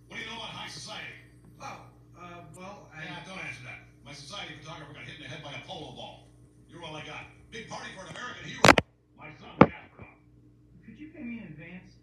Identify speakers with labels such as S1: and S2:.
S1: What do you know about high society?
S2: Oh, well,
S1: Yeah, don't answer that. My society photographer got hit in the head by a polo ball. You're all I got. Big party for an American hero. My son, the astronaut.
S2: Could you pay me in advance?